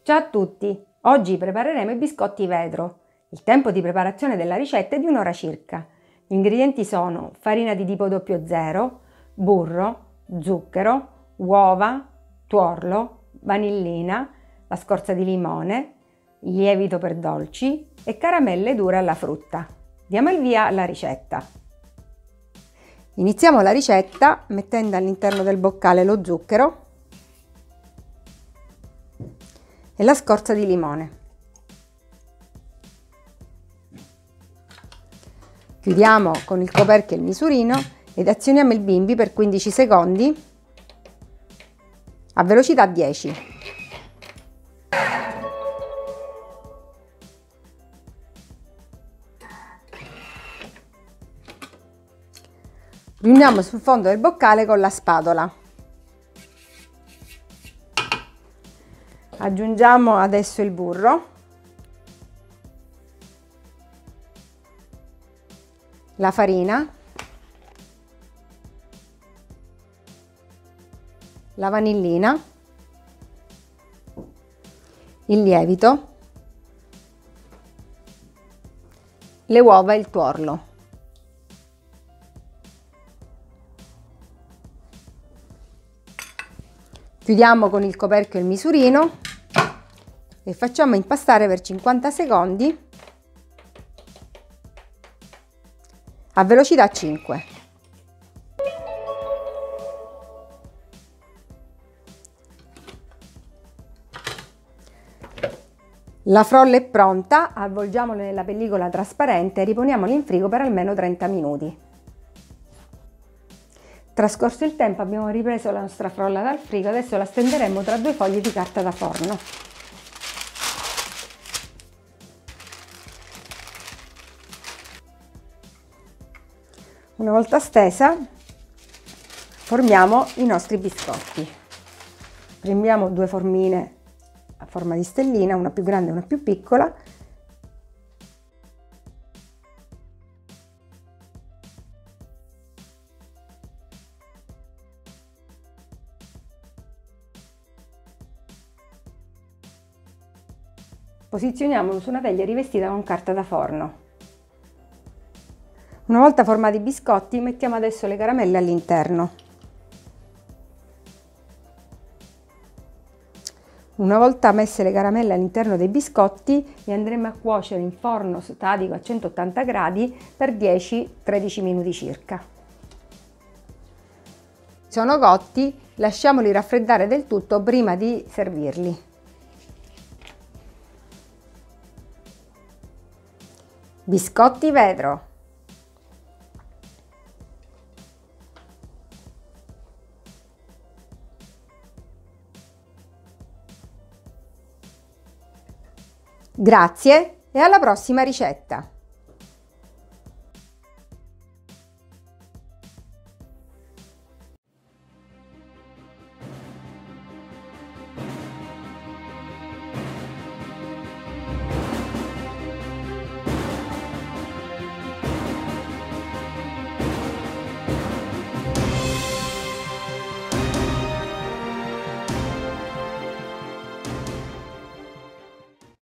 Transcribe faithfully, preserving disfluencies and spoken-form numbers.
Ciao a tutti! Oggi prepareremo i biscotti vetro. Il tempo di preparazione della ricetta è di un'ora circa. Gli ingredienti sono farina di tipo zero zero, burro, zucchero, uova, tuorlo, vanillina, la scorza di limone, lievito per dolci e caramelle dure alla frutta. Diamo il via alla ricetta. Iniziamo la ricetta mettendo all'interno del boccale lo zucchero e la scorza di limone. Chiudiamo con il coperchio e il misurino ed azioniamo il bimbi per quindici secondi a velocità dieci. Riuniamo sul fondo del boccale con la spatola. Aggiungiamo adesso il burro, la farina, la vanillina, il lievito, le uova e il tuorlo. Chiudiamo con il coperchio il misurino e facciamo impastare per cinquanta secondi a velocità cinque. La frolla è pronta, avvolgiamola nella pellicola trasparente e riponiamola in frigo per almeno trenta minuti. Trascorso il tempo abbiamo ripreso la nostra frolla dal frigo, adesso la stenderemo tra due fogli di carta da forno. Una volta stesa formiamo i nostri biscotti. Prendiamo due formine a forma di stellina, una più grande e una più piccola. Posizioniamolo su una teglia rivestita con carta da forno. Una volta formati i biscotti, mettiamo adesso le caramelle all'interno. Una volta messe le caramelle all'interno dei biscotti, li andremo a cuocere in forno statico a centottanta gradi per dieci tredici minuti circa. Sono cotti, lasciamoli raffreddare del tutto prima di servirli. Biscotti vetro. Grazie e alla prossima ricetta!